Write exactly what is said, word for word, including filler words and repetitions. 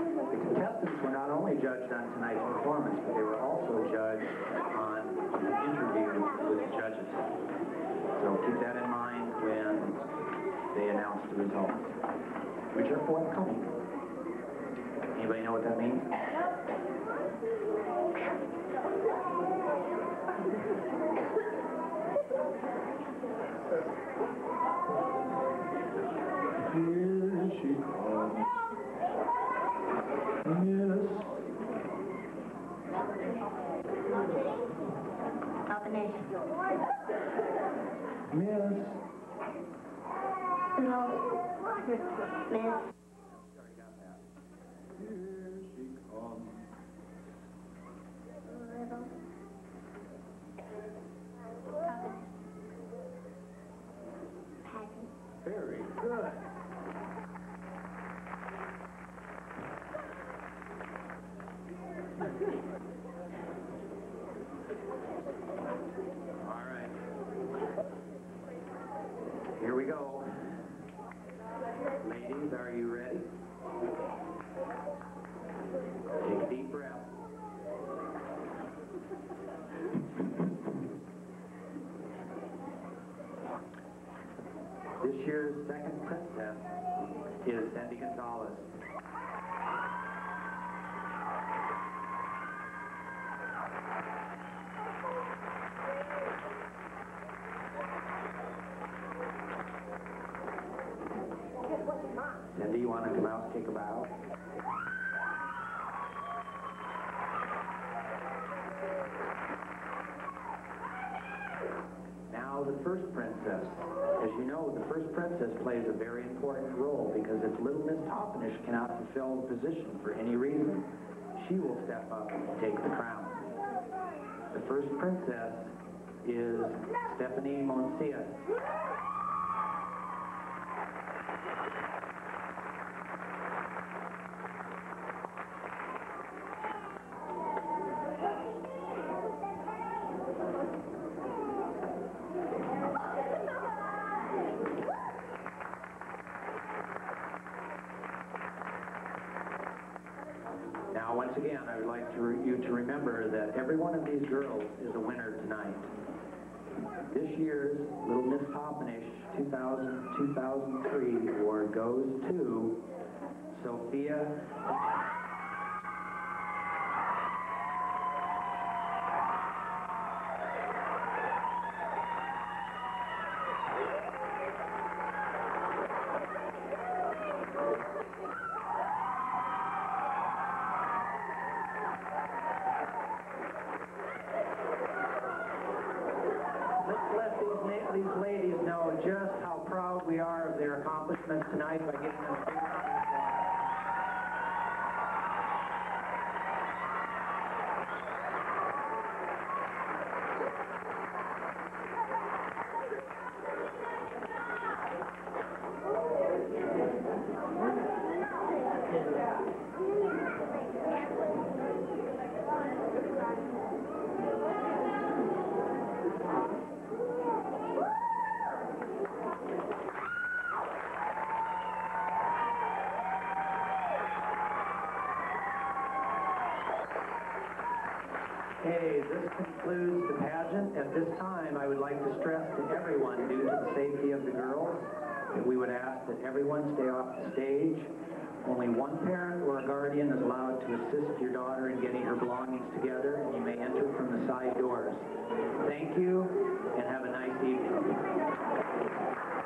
The contestants were not only judged on tonight's performance, but they were also judged on an interview with the judges. So keep that in mind when they announce the results, which are forthcoming. Anybody know what that means? Here she comes. Yes. Combination. Miss. No. Miss. Sorry, got that. Here she comes. Little. Pageant. Very good. All right. Here we go. Ladies, are you ready? Take a deep breath. This year's second princess is Sandy Gonzalez. Cindy, you want to come out and take a bow? Now the first princess. As you know, the first princess plays a very important role because if Little Miss Toppenish cannot fulfill the position for any reason, she will step up and take the crown. The first princess is Stephanie Moncia. Now, once again, I would like to you to remember that every one of these girls is a winner tonight. This year's Little Miss Toppenish two thousand two thousand three award goes to Sophia. These ladies know just how proud we are of their accomplishments tonight by giving them a big round of applause. Okay, this concludes the pageant. At this time, I would like to stress to everyone, due to the safety of the girls, that we would ask that everyone stay off the stage. Only one parent or a guardian is allowed to assist your daughter in getting her belongings together, and you may enter from the side doors. Thank you, and have a nice evening.